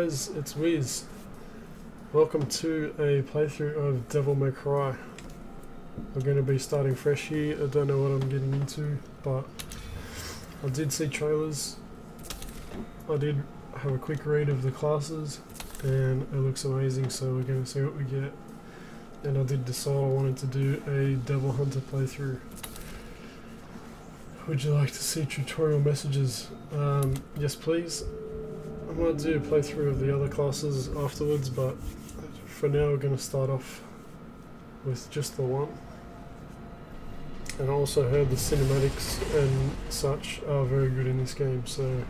guys, it's Wiz. Welcome to a playthrough of Devil May Cry. We're going to be starting fresh here. I don't know what I'm getting into, but I did see trailers. I did have a quick read of the classes and it looks amazing, so we're going to see what we get. And I did decide I wanted to do a Devil Hunter playthrough. Would you like to see tutorial messages? Yes please. I might do a playthrough of the other classes afterwards, but for now we're going to start off with just the one. And I also heard the cinematics and such are very good in this game, so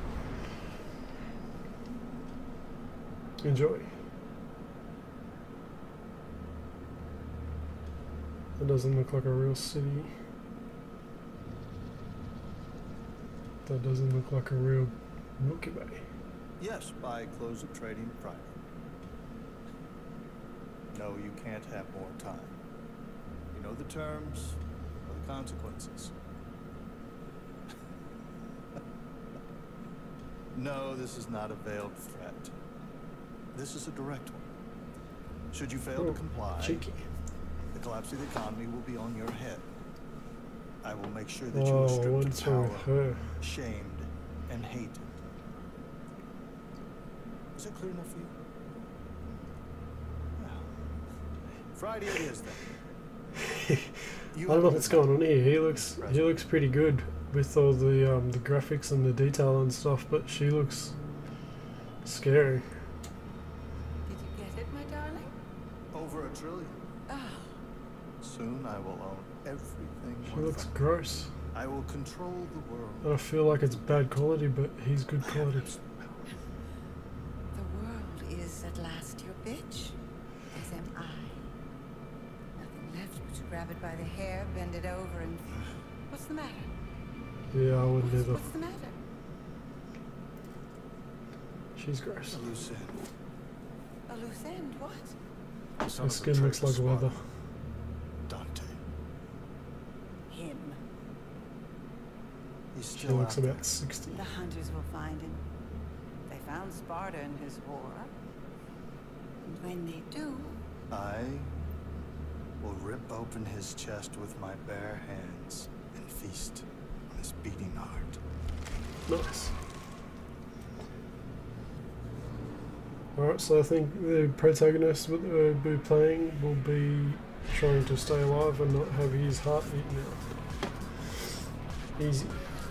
enjoy. It doesn't look like a real city. That doesn't look like a real Milky Way. Yes, by close of trading Friday. No, you can't have more time. You know the terms or the consequences. No, this is not a veiled threat. This is a direct one. Should you fail to comply, cheeky. the collapse of the economy will be on your head. I will make sure that you are stripped of power, shamed, and hated. Is it clear enough for you? Well, Friday it is then. I don't know what's going on here. He looks pretty good with all the graphics and the detail and stuff, but she looks scary. Did you get it, my darling? Over $1 trillion. Oh. Soon I will own everything. She looks gross. I will control the world. And I feel like it's bad quality, but he's good quality. The world is at last your bitch, as am I. Nothing left but to grab it by the hair, bend it over, and... What's the matter? Yeah, I wouldn't either. What's the matter? She's gross. A loose end. A loose end? What? Her skin looks like leather. Dante. Him. He's She still looks out there. about 60. The hunters will find him. They found Sparta in his war. And when they do... I will rip open his chest with my bare hands and feast on his beating heart. Nice. Alright, so I think the protagonist we'll be playing will be trying to stay alive and not have his heart eaten out. Easy.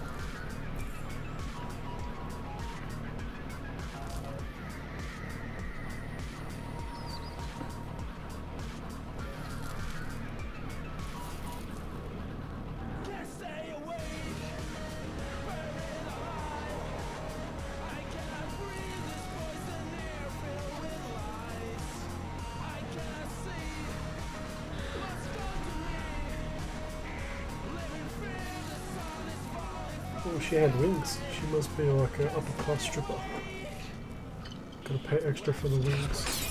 Oh, she had wings. She must be like an upper class stripper. Gotta pay extra for the wings.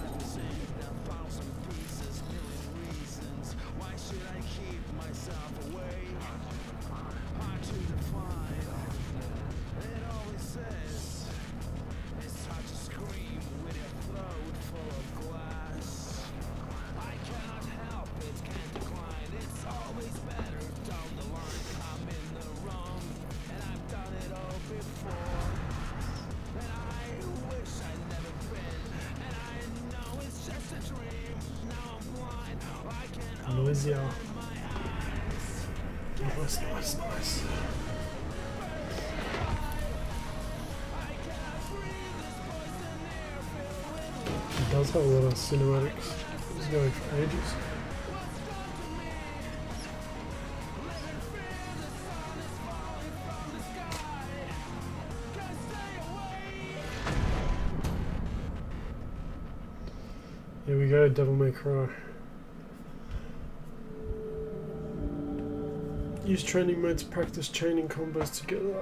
Noisia. Nice, nice, nice. It does have a lot of cinematics. It's going for ages. Here we go, Devil May Cry. Use training mode to practice chaining combos together.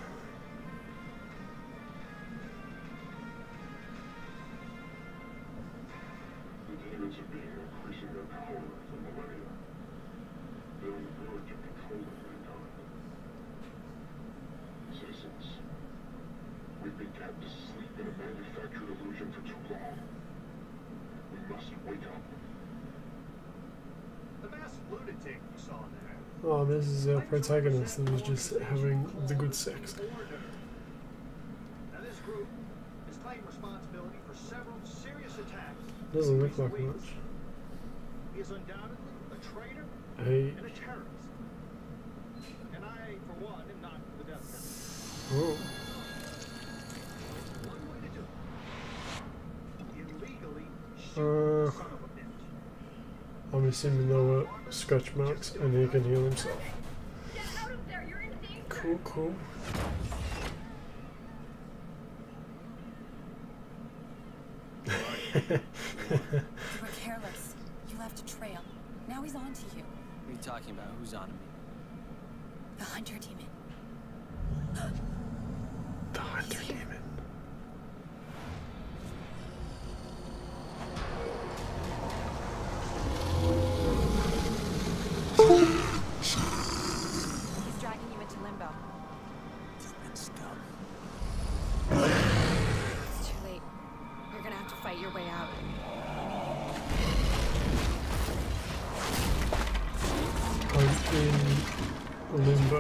The demons are being increasing their power for millennia. They're on the verge of controlling mankind. Citizens, we've been kept asleep in a manufactured illusion Oh, this is our protagonist and he's just having the good sex. Doesn't look like much. He is undoubtedly a traitor Hey. and a terrorist. And I, for one, am not for the death penalty. Oh. One way to do it. Illegally shoot the son of a bitch. I'm assuming there were scratch marks and he can heal himself. Get out of there, you're in danger. Cool, cool. You were careless. You left a trail. Now he's on to you. What are you talking about? Who's on me? The Hunter Demon. The Hunter Demon. He's dragging you into limbo. Demon scum. It's too late. You're gonna have to fight your way out. I'm in limbo.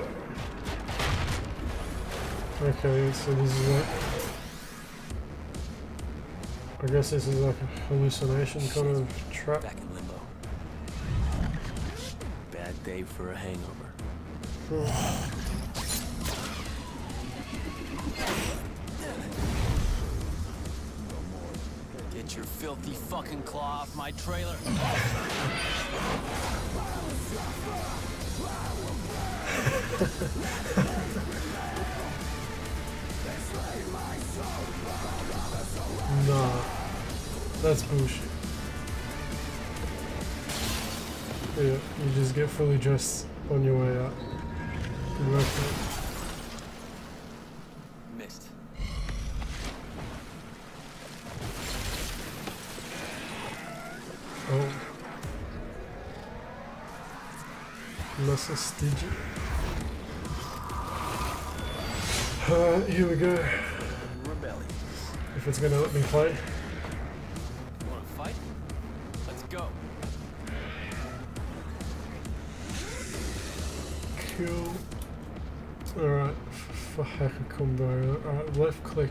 Okay, so this is like... I guess this is like a hallucination kind of trap. Back in limbo. Bad day for a hangover. Get your filthy fucking claw off my trailer. Nah, that's bullshit. Yeah, you just get fully dressed on your way out. Good work, mate. Missed. Oh. Muscle Stygia. Alright, here we go. Rebellion. If it's gonna let me play. You wanna fight? Let's go. Cool. Alright, for hacker combo. Alright, left click.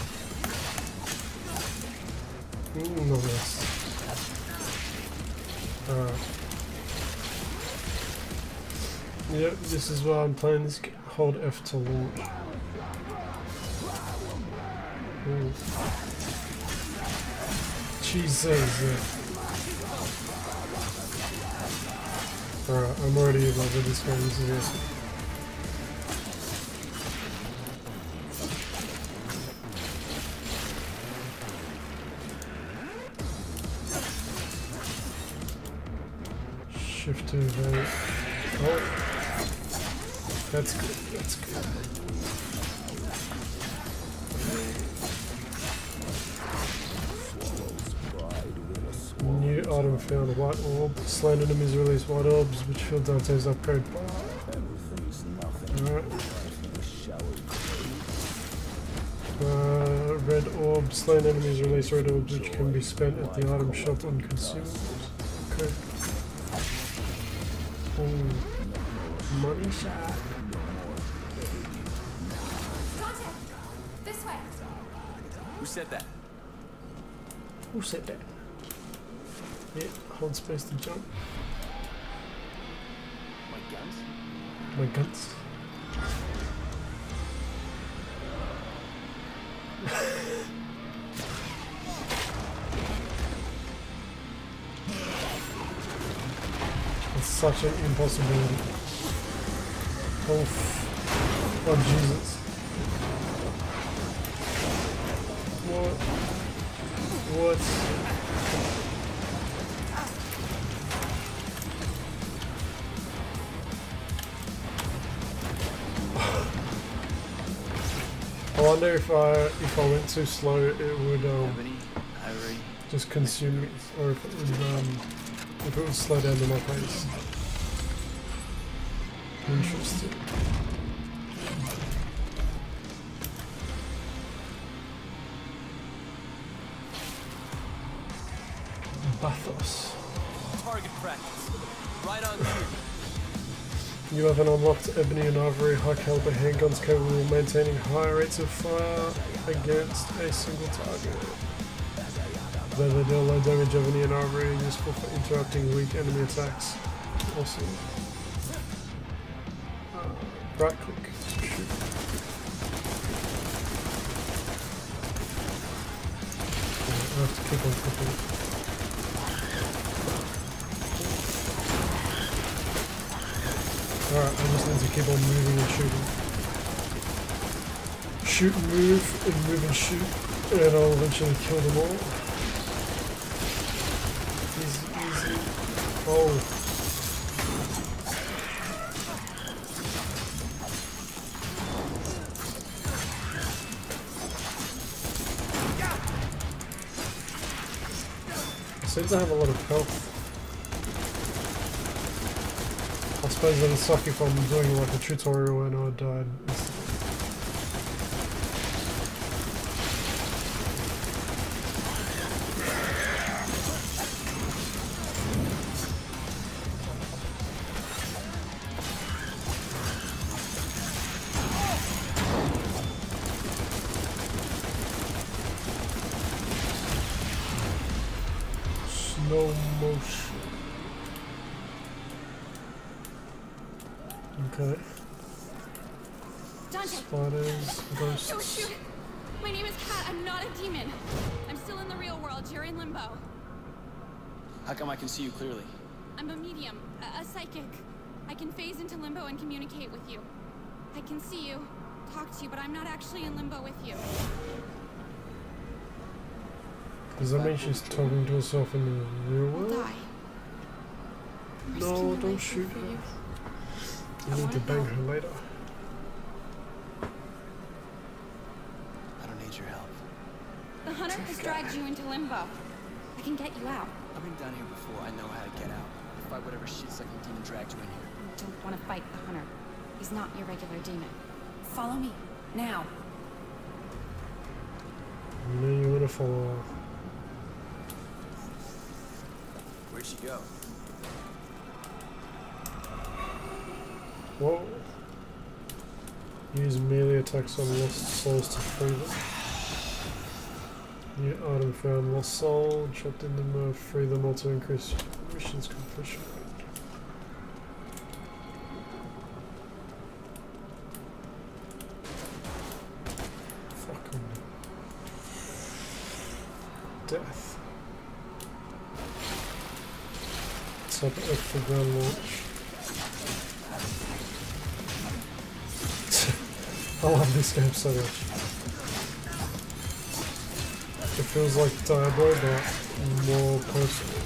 Nice. Alright. Yep, this is why I'm playing this. Hold F to launch. Ooh. Jesus. Alright, I'm already in love with this game. This is awesome. Shift to evade. Oh. That's good, that's good. New item found, white orb. Slain enemies release white orbs, which fill Dante's upgrade bar. Alright. Red orb. Slain enemies release red orbs, which can be spent at the item shop on consumables. Okay. Oh. Money shot. Dante, this way. Who said that? Who said that? Yeah, hold space to jump. My guns? My guns. It's such an impossibility. Oh, oh Jesus. What? What? I wonder if I went too slow, it would Ebony, Ivory. just consume me, or if it would slow down to my pace. Interesting. Bathos. Target practice. Right on cue. You have an unlocked ebony and ivory high caliber handguns capable of maintaining high rates of fire against a single target. Though they deal low damage, ebony and ivory are useful for interrupting weak enemy attacks. Awesome. Right click. Shoot. I have to keep on clicking. Alright, I just need to keep on moving and shooting. Shoot and move and shoot, and I'll eventually kill them all. Easy, easy. Oh. I seem to have a lot of health. I suppose it'll suck if I'm doing like a tutorial and I died instantly. Slow motion. Okay. Dante. Spiders, ghosts. Don't shoot. My name is Kat. I'm not a demon. I'm still in the real world. You're in limbo. How come I can see you clearly? I'm a medium, a psychic. I can phase into limbo and communicate with you. I can see you, talk to you, but I'm not actually in limbo with you. Does that mean she's talking to herself in the real I'll world? die. I'm No, risking my don't life shoot for her. you. You need to bang her later. I don't need your help. The hunter has dragged you into limbo. I can get you out. I've been down here before. I know how to get out. Fight whatever shit-sucking demon dragged you in here. You don't want to fight the hunter. He's not your regular demon. Follow me, now. No, you want to follow her. Where'd she go? Whoa. Use melee attacks on lost souls to free them. New item found. Lost soul. Trapped in them. Free them all to increase mission's completion rate. Fucking death. Sub F for ground launch. I love this game so much. It feels like Diablo, but more personal.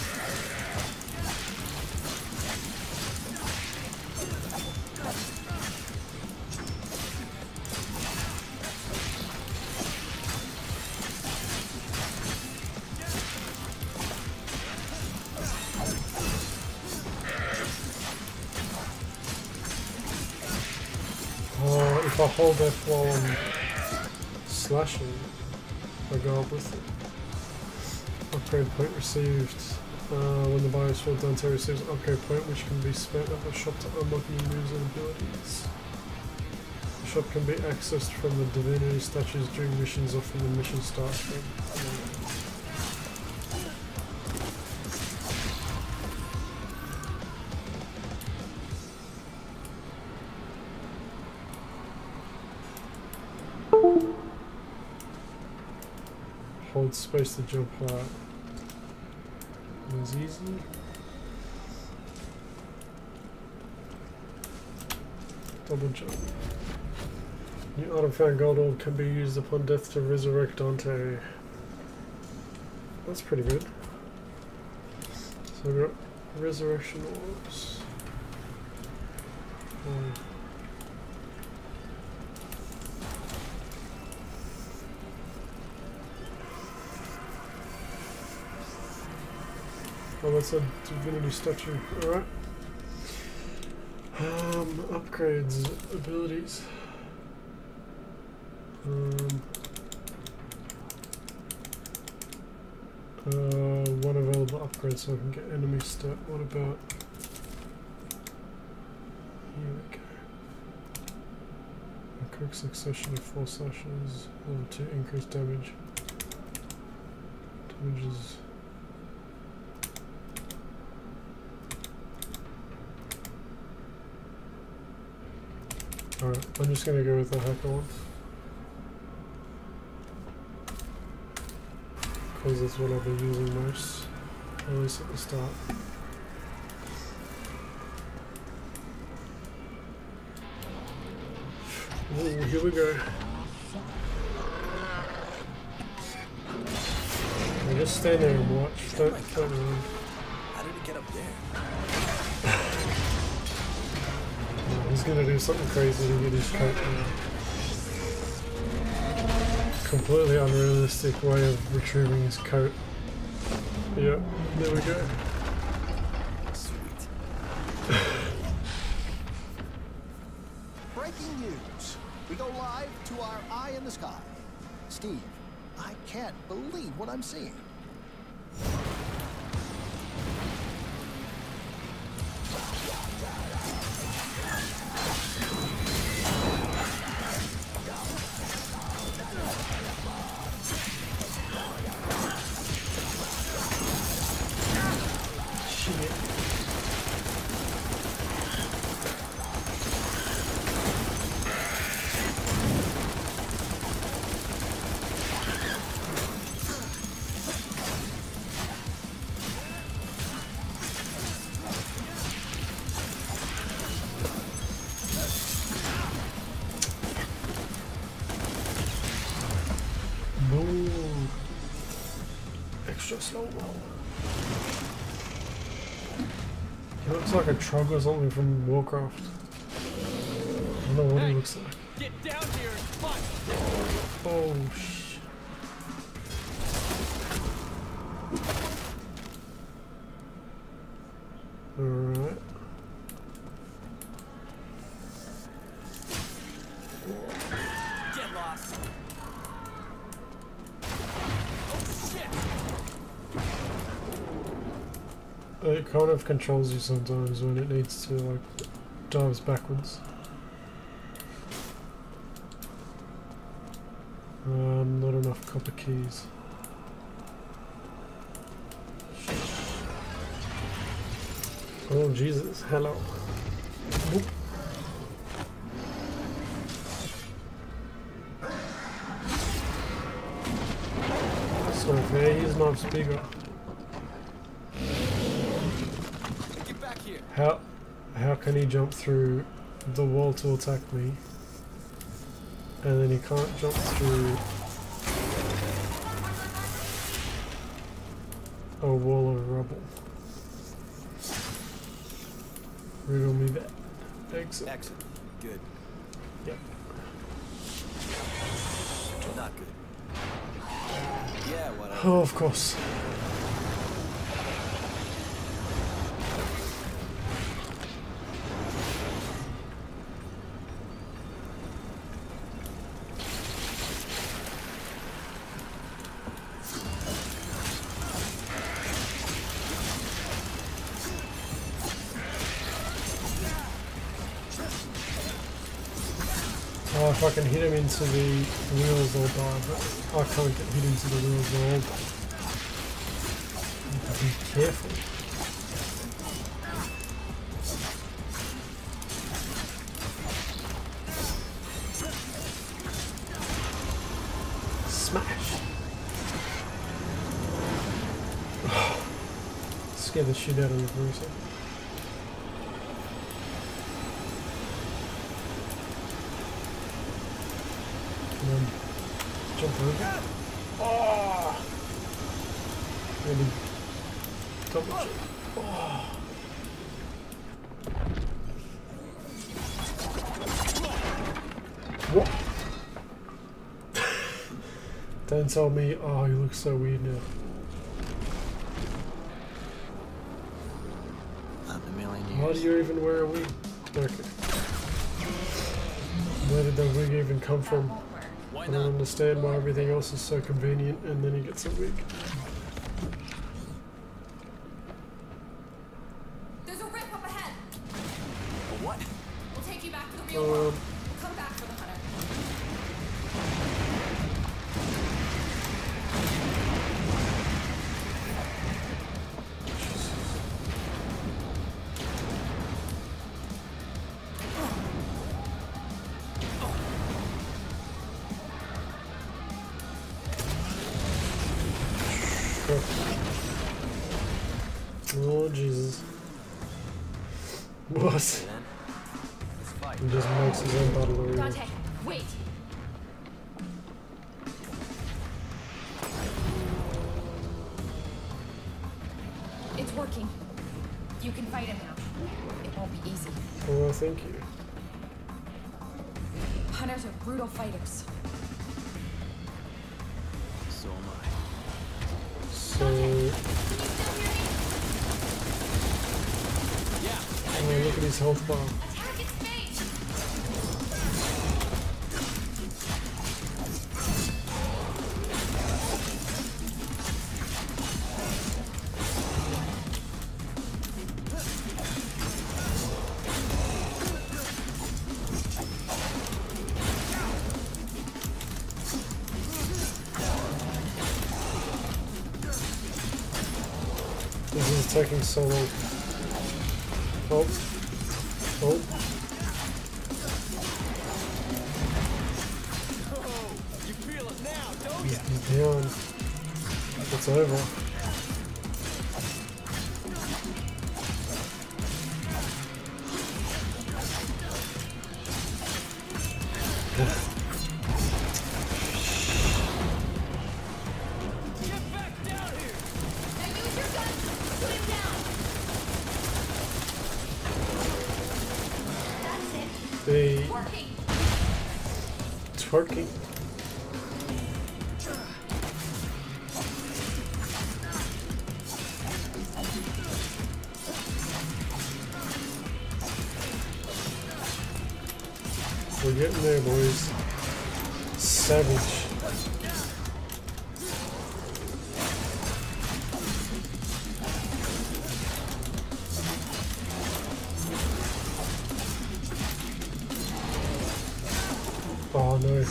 If I hold F while I'm slashing, I go up with it. Upgrade point received. When the Biosword Dante receives an upgrade point which can be spent at the shop to unlock new moves and abilities. The shop can be accessed from the divinity statues during missions or from the mission start screen. Hold space to jump high. It was easy. Double jump. New item found gold orb can be used upon death to resurrect Dante. That's pretty good. So we got resurrection orbs. Oh, that's a divinity statue. Alright. Upgrades, abilities. One available upgrade so I can get enemy stat. What about quick succession of 4 slashes to increase damage. Damages. Alright, I'm just gonna go with the hacker one. Because that's what I've been using most, at least at the start. Ooh, here we go. Now just stand there and watch. Don't run. How did it get up there? He's gonna do something crazy to get his coat now. Completely unrealistic way of retrieving his coat. Yep, there we go. Sweet. Breaking news. We go live to our eye in the sky. Steve, I can't believe what I'm seeing. Extra slow roll. He looks like a Trog or something from Warcraft. I don't know what he looks like. Get down here and fight! Oh shit. Alright. Get lost! It kind of controls you sometimes when it needs to, like, dives backwards. Not enough copper keys. Oh Jesus, hello. Oop. So okay, his knife's bigger. Get back here. How can he jump through the wall to attack me? And then he can't jump through a wall of rubble. Riddle me that. Exit. Exit. Good. Yep. Not good. Yeah, whatever. Oh, of course. Oh, if I can hit him into the wheels, I'll die, but I can't get hit into the wheels, I'll die. You have to be careful. Smash! Scared the shit out of me for a second. Jump over. Oh! Maybe double jump. Oh! What? Don't tell me, oh, you look so weird now. Not in a million years. Why do you even wear a wig? Okay. Where did the wig even come from? I don't understand why everything else is so convenient and then he gets a wig. There's a rip up ahead. What? We'll take you back to the real world. Um, Come back for the hunter. What? Let's fight. He just makes his own battle arena. Dante, wait. It's working. You can fight him now. It won't be easy. Oh, thank you. Hunters are brutal fighters. So am I. So, oh, look at his health bar. Attack its face! This is taking so long. Oh. Oh. You feel it now, don't He's you? down. It's over. Get back down here! Now use your guns! Put him down! That's it. The Working. twerking. We're getting there, boys. Savage. Oh no.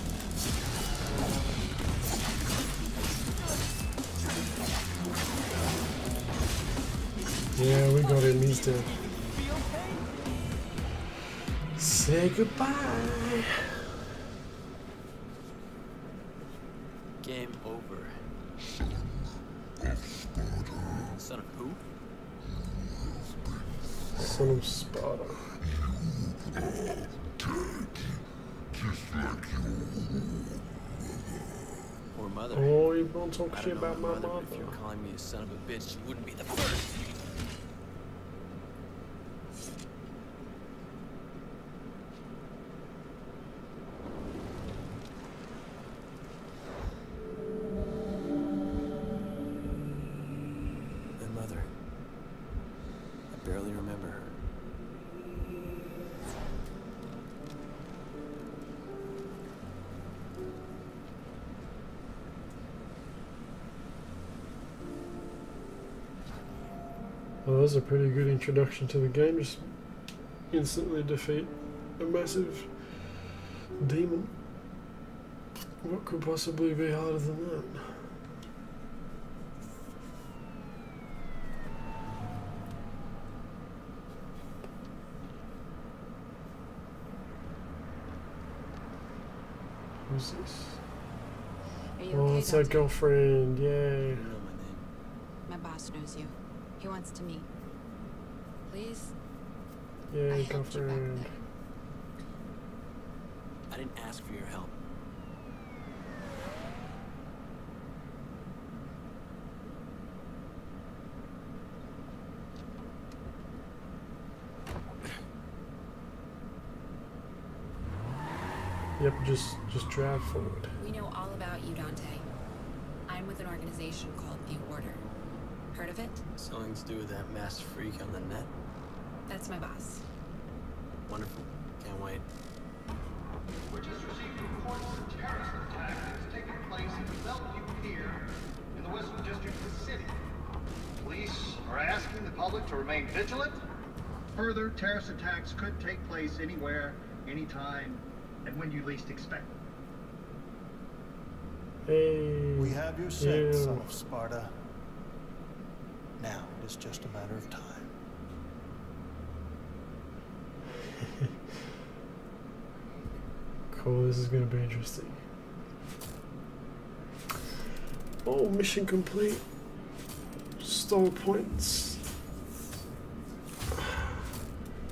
Yeah, we got him. He's dead. Say goodbye. Game over. Son of who? Son of Sparta. Or mother. Oh, you don't talk I shit don't know about my mother, but if mother. you're calling me a son of a bitch, you wouldn't be the first. My mother. I barely remember her. Well, that was a pretty good introduction to the game. Just instantly defeat a massive demon. What could possibly be harder than that? Who's this? Are you Oh, okay, it's our Dante? girlfriend. Yay. You don't know my name. My boss knows you. He wants to meet. Please? I Yay, helped you back girlfriend. there. I didn't ask for your help. Yep, just drive forward. We know all about you, Dante. I'm with an organization called The Order. Heard of it? Something to do with that masked freak on the net? That's my boss. Wonderful. Can't wait. We just received reports of a terrorist attack that's taken place in Bellevue Pier in the Western District of the city. Police are asking the public to remain vigilant. Further terrorist attacks could take place anywhere, anytime, and when you least expect them. Hey. We have your scent, yeah. son of Sparta. Now it is just a matter of time. Cool, this is gonna be interesting. Oh, mission complete. Stole points.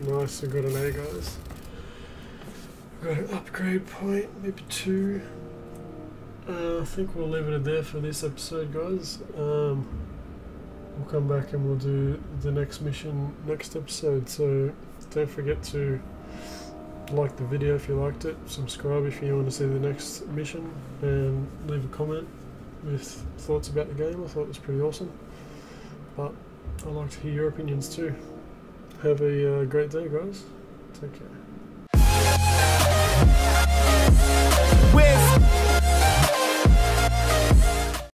Nice, I got an A, guys. Got an upgrade point, maybe 2. I think we'll leave it there for this episode, guys. We'll come back and we'll do the next mission next episode, so don't forget to like the video if you liked it, subscribe if you want to see the next mission, and leave a comment with thoughts about the game. I thought it was pretty awesome, but I'd like to hear your opinions too. Have a great day, guys. Take care.